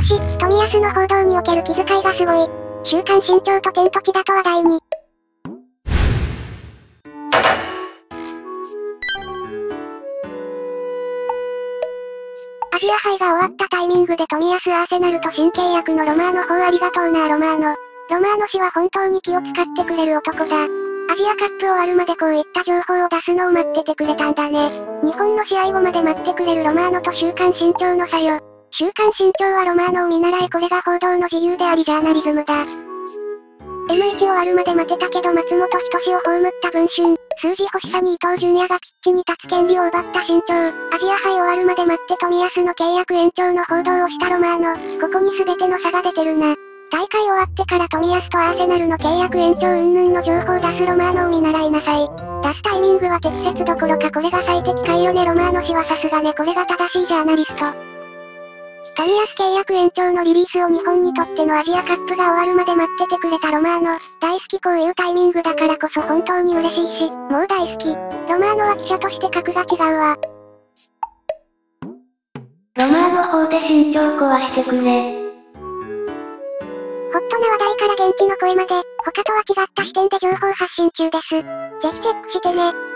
し、冨安の報道における気遣いがすごい。週刊新潮と天と地だと話題に。アジア杯が終わったタイミングで冨安アーセナルと新契約のロマーノ方ありがとうなロマーノ。ロマーノ氏は本当に気を使ってくれる男だ。アジアカップ終わるまでこういった情報を出すのを待っててくれたんだね。日本の試合後まで待ってくれるロマーノと週刊新潮の差よ。週刊新潮はロマーノを見習いこれが報道の自由でありジャーナリズムだ。M1 終わるまで待てたけど松本人志を葬った文春、数字星派に伊東純也がピッチに立つ権利を奪った新潮、アジア杯終わるまで待って冨安の契約延長の報道をしたロマーノ、ここに全ての差が出てるな。大会終わってから冨安とアーセナルの契約延長云々の情報を出すロマーノを見習いなさい。出すタイミングは適切どころかこれが最適解よねロマーノ氏はさすがねこれが正しいジャーナリスト。冨安契約延長のリリースを日本にとってのアジアカップが終わるまで待っててくれたロマーノ。大好きこういうタイミングだからこそ本当に嬉しいし、もう大好き。ロマーノは記者として格が違うわ。 ロマーノ法で身長壊してくれ。 ホットな話題から現地の声まで、他とは違った視点で情報発信中です。ぜひチェックしてね。